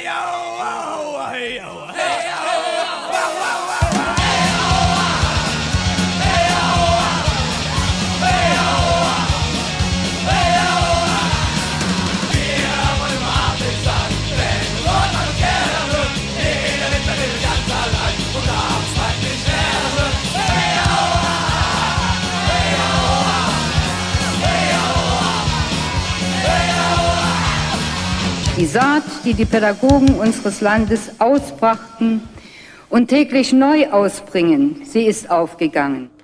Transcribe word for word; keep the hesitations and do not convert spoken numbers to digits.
Die Saat, die die Pädagogen unseres Landes ausbrachten und täglich neu ausbringen, sie ist aufgegangen.